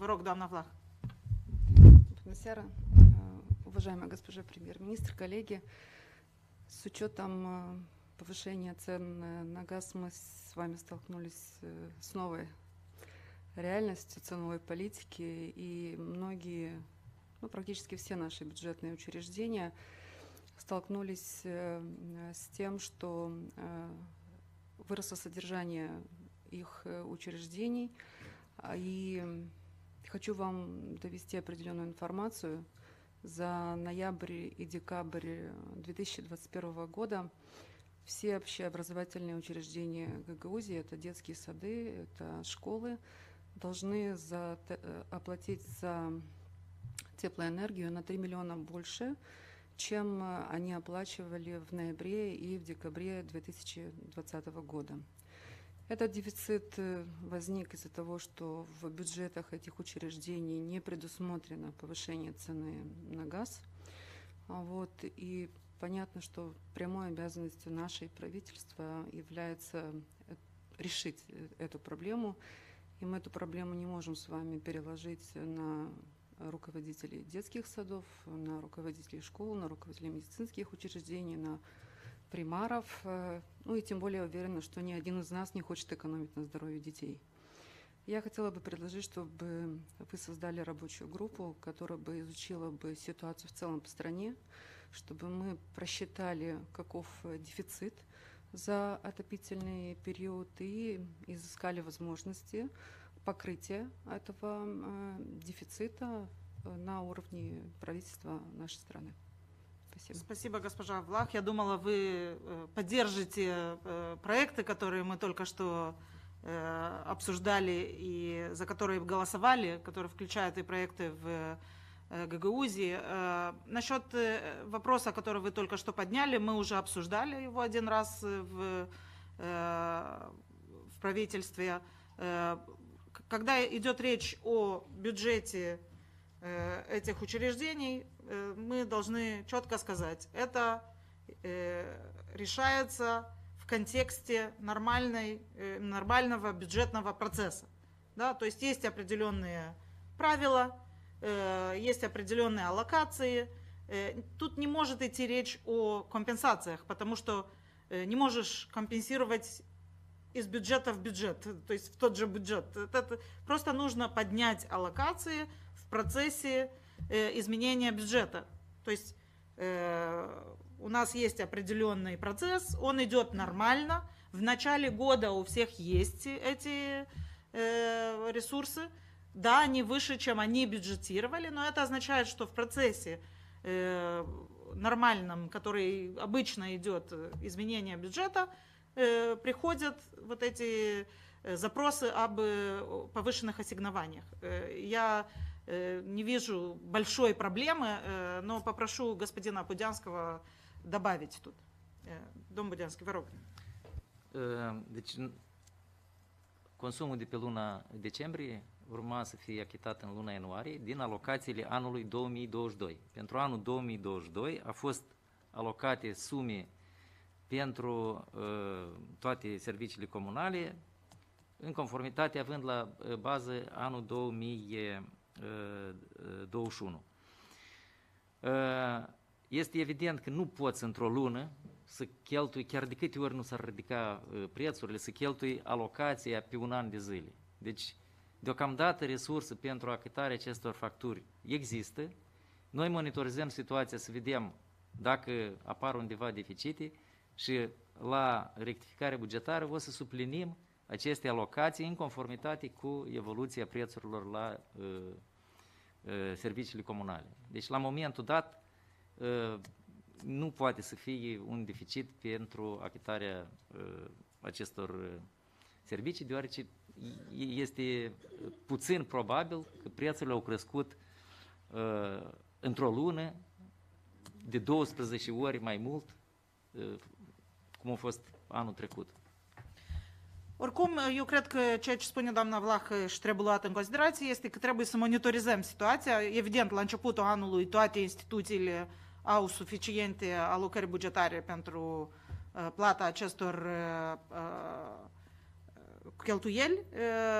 Vă rog, doamna Vlah. Bună seara, уважаемая госпожа премьер-министр, коллеги. С учетом повышения цен на газ мы с вами столкнулись с новой реальностью ценовой политики, и многие, ну, практически все наши бюджетные учреждения столкнулись с тем, что выросло содержание их учреждений. И хочу вам довести определенную информацию. За ноябрь и декабрь 2021 года все общеобразовательные учреждения Гагаузии, это детские сады, это школы, должны оплатить за теплоэнергию на 3 миллиона больше, чем они оплачивали в ноябре и в декабре 2020 года. Этот дефицит возник из-за того, что в бюджетах этих учреждений не предусмотрено повышение цены на газ. И понятно, что прямой обязанностью нашей правительства является решить эту проблему. И мы эту проблему не можем с вами переложить на руководителей детских садов, на руководителей школ, на руководителей медицинских учреждений, на примаров. Ну и тем более уверена, что ни один из нас не хочет экономить на здоровье детей. Я хотела бы предложить, чтобы вы создали рабочую группу, которая бы изучила бы ситуацию в целом по стране, чтобы мы просчитали, каков дефицит за отопительный период и изыскали возможности покрытия этого дефицита на уровне правительства нашей страны. Спасибо. Спасибо, госпожа Влах. Я думала, вы поддержите проекты, которые мы только что обсуждали и за которые голосовали, которые включают и проекты в Гагаузии. Насчет вопроса, который вы только что подняли, мы уже обсуждали его один раз в правительстве. Когда идет речь о бюджете этих учреждений, мы должны четко сказать, это решается в контексте нормального бюджетного процесса. Да? То есть есть определенные правила, есть определенные аллокации. Тут не может идти речь о компенсациях, потому что не можешь компенсировать из бюджета в бюджет, то есть в тот же бюджет. Это просто нужно поднять аллокации в процессе изменения бюджета. То есть у нас есть определенный процесс, он идет нормально. В начале года у всех есть эти ресурсы. Да, они выше, чем они бюджетировали, но это означает, что в процессе нормальном, который обычно идет изменение бюджета, приходят вот эти запросы об повышенных ассигнованиях. Я не вижу большой проблемы, но попрошу господина Будянского добавить тут. Domnul Budeanski, vă rog. Deci, consumul de pe luna decembrie urma să fie achitat în luna ianuarie din alocațiile anului 2022. Pentru anul 2022 a fost alocate sume pentru toate serviciile comunale, în conformitate având la bază anul 2021. Este evident că nu poți într-o lună să cheltui, chiar de câte ori nu s-ar ridica prețurile, să cheltui alocația pe un an de zile. Deci, deocamdată resurse pentru achitarea acestor facturi există. Noi monitorizăm situația să vedem dacă apar undeva deficite și la rectificarea bugetară o să suplinim aceste alocații în conformitate cu evoluția prețurilor la serviciile comunale. Deci, la momentul dat, nu poate să fie un deficit pentru achitarea acestor servicii, deoarece este puțin probabil că prețurile au crescut într-o lună de 12 ori mai mult cum a fost anul trecut. Oricum, eu cred că ceea ce spune doamna Vlah și trebuie luat în considerație este că trebuie să monitorizăm situația. Evident, la începutul anului toate instituțiile au suficiente alocări bugetare pentru plata acestor cheltuieli.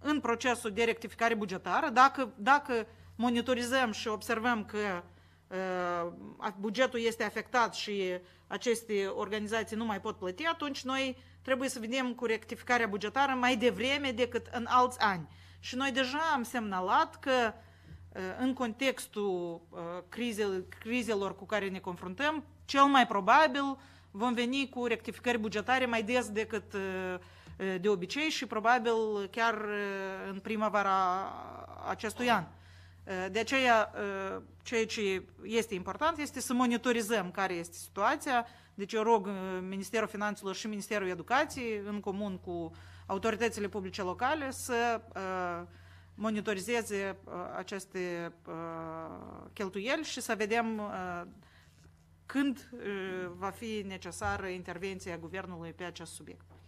în procesul de rectificare bugetară, dacă monitorizăm și observăm că bugetul este afectat și aceste organizații nu mai pot plăti, atunci noi trebuie să vedem cu rectificarea bugetară mai devreme decât în alți ani. Și noi deja am semnalat că în contextul crizelor cu care ne confruntăm, cel mai probabil vom veni cu rectificări bugetare mai des decât de obicei și probabil chiar în primăvara acestui an. De aceea, ceea ce este important este să monitorizăm care este situația. Deci eu rog Ministerul Finanțelor și Ministerul Educației, în comun cu autoritățile publice locale, să monitorizeze aceste cheltuieli și să vedem când va fi necesară intervenția Guvernului pe acest subiect.